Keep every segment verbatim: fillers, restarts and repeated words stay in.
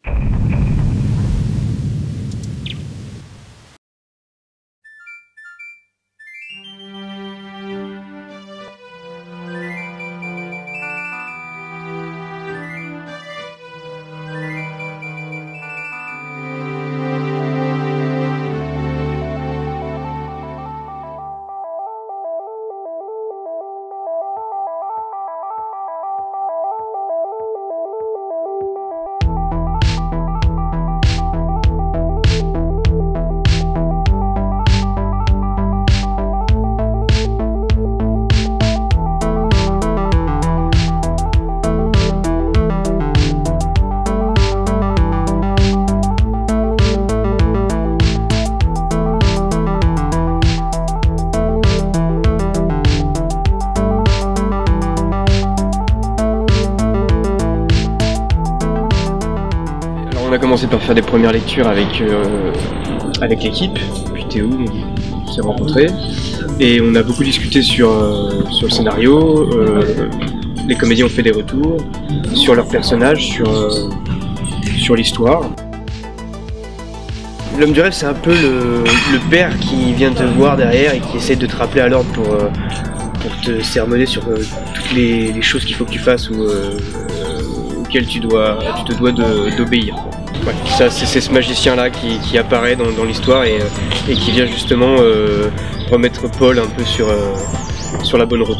On a commencé par faire des premières lectures avec, euh, avec l'équipe, puis Théo, on s'est rencontrés, et on a beaucoup discuté sur, euh, sur le scénario, euh, les comédiens ont fait des retours, sur leurs personnages, sur, euh, sur l'histoire. L'homme du rêve, c'est un peu le, le père qui vient te voir derrière et qui essaie de te rappeler à l'ordre pour, euh, pour te sermonner sur euh, toutes les, les choses qu'il faut que tu fasses ou euh, auxquelles tu, dois, tu te dois d'obéir. Ouais, ça, c'est ce magicien-là qui, qui apparaît dans, dans l'histoire et, et qui vient justement euh, remettre Paul un peu sur, euh, sur la bonne route.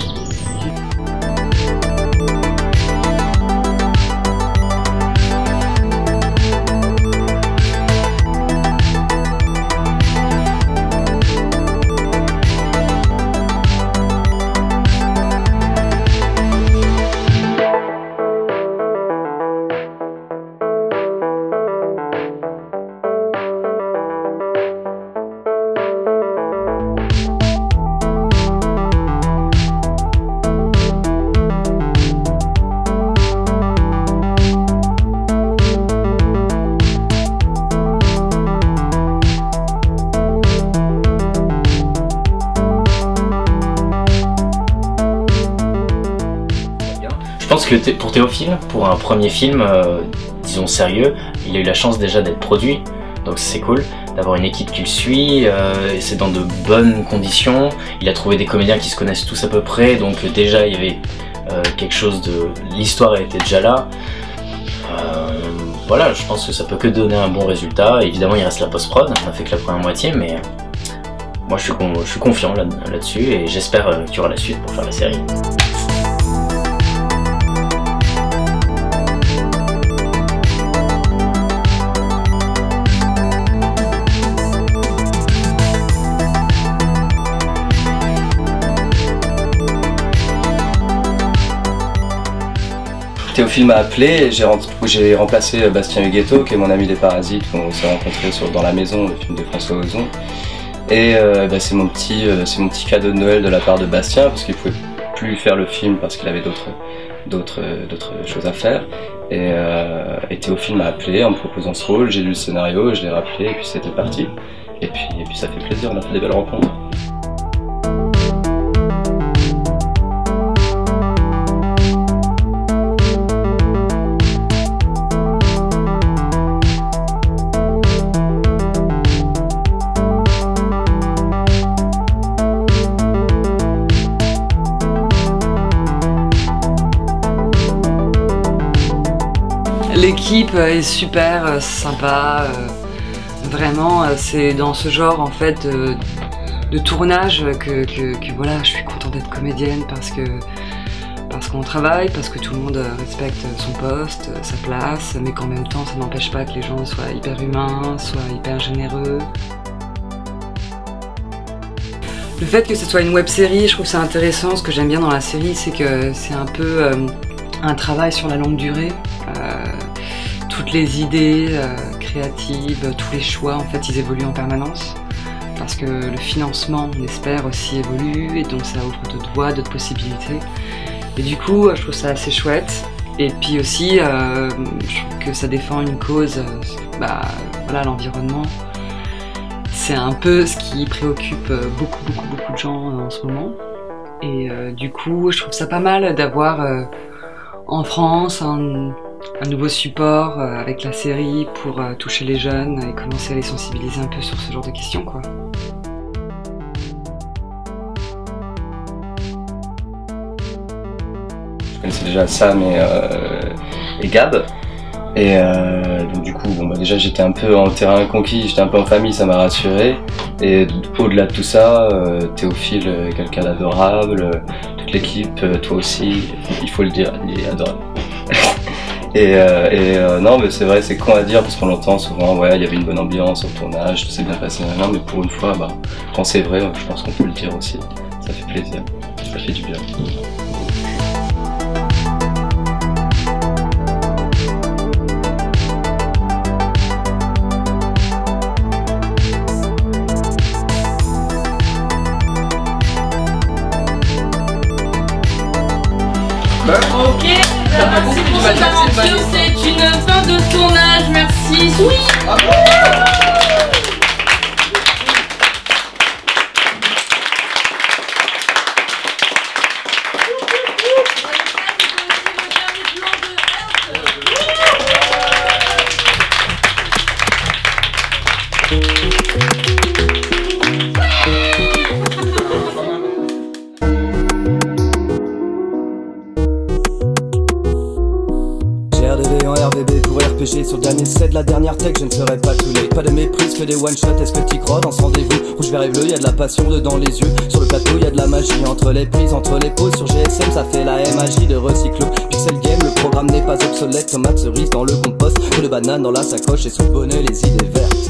Je pense que pour Théophile, pour un premier film, euh, disons sérieux, il a eu la chance déjà d'être produit, donc c'est cool, d'avoir une équipe qui le suit, euh, et c'est dans de bonnes conditions, il a trouvé des comédiens qui se connaissent tous à peu près, donc déjà il y avait euh, quelque chose de... l'histoire était déjà là. Euh, voilà, je pense que ça peut que donner un bon résultat, évidemment il reste la post-prod, on a fait que la première moitié, mais moi je suis, con... je suis confiant là, là-dessus et j'espère euh, qu'il y aura la suite pour faire la série. Théophile m'a appelé et j'ai remplacé Bastien Huguetto, qui est mon ami des Parasites, qu'on s'est rencontré sur Dans la maison, le film de François Ozon. Et euh, bah, c'est mon, euh, mon petit cadeau de Noël de la part de Bastien, parce qu'il ne pouvait plus faire le film parce qu'il avait d'autres choses à faire. Et, euh, et Théophile m'a appelé en me proposant ce rôle, j'ai lu le scénario, je l'ai rappelé et puis c'était parti. Et puis, et puis ça fait plaisir, on a fait des belles rencontres. L'équipe est super sympa, vraiment c'est dans ce genre en fait de, de tournage que, que, que voilà, je suis contente d'être comédienne parce que parce qu'on travaille, parce que tout le monde respecte son poste, sa place, mais qu'en même temps ça n'empêche pas que les gens soient hyper humains, soient hyper généreux. Le fait que ce soit une web-série, je trouve ça intéressant. Ce que j'aime bien dans la série, c'est que c'est un peu euh, un travail sur la longue durée. Euh, toutes les idées euh, créatives, tous les choix, en fait, ils évoluent en permanence. Parce que le financement, on espère, aussi évolue, et donc ça ouvre d'autres voies, d'autres possibilités. Et du coup, je trouve ça assez chouette. Et puis aussi, euh, je trouve que ça défend une cause, euh, bah, voilà, l'environnement. C'est un peu ce qui préoccupe beaucoup, beaucoup, beaucoup de gens en ce moment. Et euh, du coup, je trouve ça pas mal d'avoir euh, en France un, un nouveau support euh, avec la série pour euh, toucher les jeunes et commencer à les sensibiliser un peu sur ce genre de questions, quoi. Je connaissais déjà Sam et, euh, et Gab. Et euh, donc du coup, bon, bah, déjà j'étais un peu en terrain conquis, j'étais un peu en famille, ça m'a rassuré. Et au-delà de tout ça, euh, Théophile est quelqu'un d'adorable, euh, toute l'équipe, euh, toi aussi, il faut le dire, il est adorable. et euh, et euh, non, mais c'est vrai, c'est con à dire parce qu'on l'entend souvent, ouais, il y avait une bonne ambiance au tournage, tout s'est bien passé, non, mais pour une fois, bah, quand c'est vrai, je pense qu'on peut le dire aussi, ça fait plaisir, ça fait du bien. Ok, merci pour cette aventure, c'est une fin de tournage, merci. Oui. R V B pour R P G sur le dernier set, la dernière tech, je ne serai pas tous les. Pas de méprise que des one shot, est-ce que t'y crois dans ce rendez-vous? Rouge, vert et bleu, y'a de la passion dedans les yeux. Sur le plateau y'a de la magie, entre les prises, entre les pauses. Sur G S M ça fait la M A J de recyclo. Pixel game, le programme n'est pas obsolète. Tomate cerise dans le compost, que de banane dans la sacoche et sous le bonnet les idées vertes.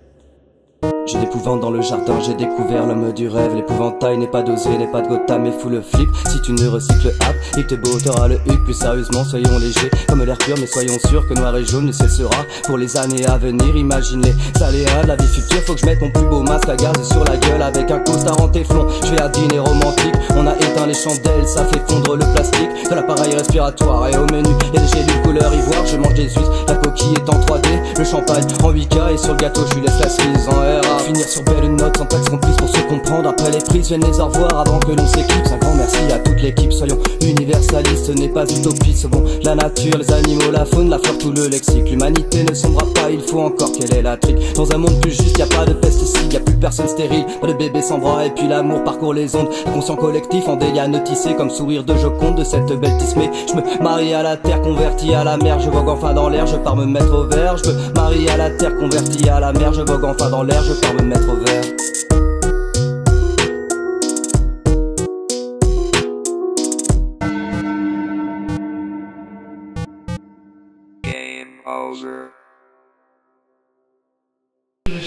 J'ai l'épouvante dans le jardin, j'ai découvert l'homme du rêve. L'épouvantail n'est pas dosé, n'est pas de Gotham mais full flip. Si tu ne recycles app, il te beau, t'auras le huc. Plus sérieusement, soyons légers, comme l'air pur, mais soyons sûrs que noir et jaune ne cessera pour les années à venir. Imagine les aléas de la vie future, faut que je mette mon plus beau masque à gaz sur la gueule avec un costard en téflon. Je vais à dîner romantique, on a éteint les chandelles, ça fait fondre le plastique de l'appareil respiratoire. Et au menu, y'a des gélules couleur ivoire, je mange des huîtres, la coquille est en trois D, le champagne en huit K et sur le gâteau je lui laisse la cerise en R A. Finir sur belle note sans taxe complice pour se comprendre. Après les prises viennent les au revoir avant que l'on s'équipe. Un grand merci à toute l'équipe, soyons universalistes, ce n'est pas utopiste. Bon, la nature, les animaux, la faune, la flore, tout le lexique. L'humanité ne sombra pas, il faut encore qu'elle ait la trique. Dans un monde plus juste, y a pas de pesticides, y a plus personne stérile, pas de bébé sans bras et puis l'amour parcourt les ondes. Inconscient collectif en déliane tissé comme sourire de Joconde de cette belle tismée. Je me marie à la terre, converti à la mer, je vogue enfin dans l'air, je pars me mettre au vert. Je me marie à la terre, converti à la mer, je vogue enfin dans l'air, je pars me mettre au vert.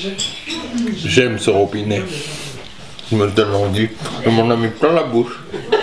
J'aime ce robinet. Je me donne envie. Je m'en ai mis plein la bouche.